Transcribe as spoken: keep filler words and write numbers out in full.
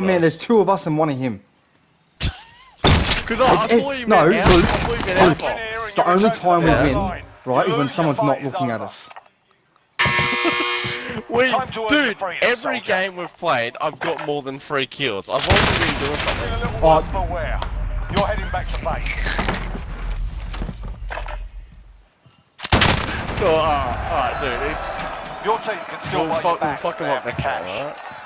Man, there's two of us and one of him. Because I, I It- thought you no, meant out. Luke, I thought you meant Luke, outbox. the only time we Yeah. win, right, is when someone's not looking at us. We, Time to earn dude, your freedom, every soldier. game we've played, I've got more than three kills. I've already been doing Feel a something. little Oh. worse for wear. You're heading back to base. Oh, alright, dude, it's... Your team can still We'll wait fuck, we'll back fuck if him they up have the next time, cash. alright?